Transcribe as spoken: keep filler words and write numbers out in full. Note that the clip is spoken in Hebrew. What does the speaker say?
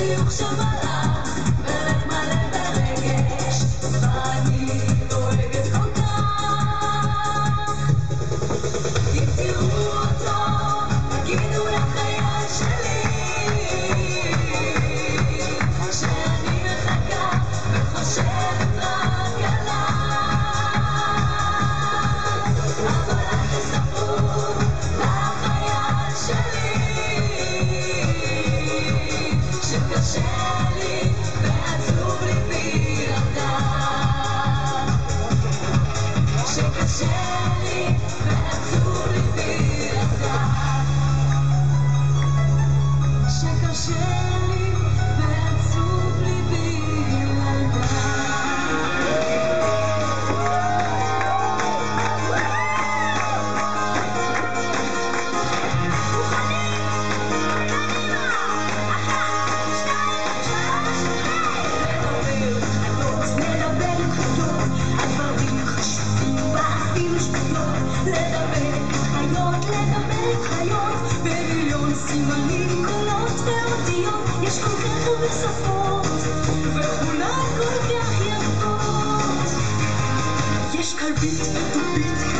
חיוך שמלאה בלב מלא ברגש ואני דואגת כל כך אם תראו אותו תגידו לחייל שלי שאני מחכה וחושבת רק עליו אבל אל תספרו לחייל שלי שקשה לי ועצוב ליבי לדעת שקשה לי ועצוב ליבי לדעת שקשה לי ועצוב ליבי לדבר חיות, לדבר חיות במיליון סימנים, קולות ואותיות יש כל כך הרבה שפות וכולן כל כך יפות יש כלבית ודובית